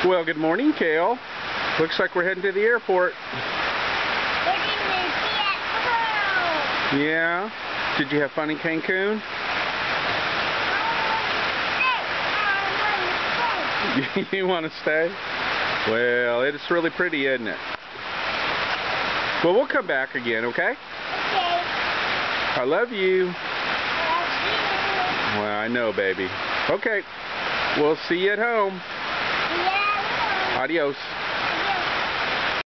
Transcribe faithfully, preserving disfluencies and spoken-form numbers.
Well, good morning, Kale. Looks like we're heading to the airport. Yeah? Did you have fun in Cancun? You want to stay? Well, it's really pretty, isn't it? Well, we'll come back again, okay? Okay. I love you. Love you. Well, I know, baby. Okay. We'll see you at home. Yeah. Adios.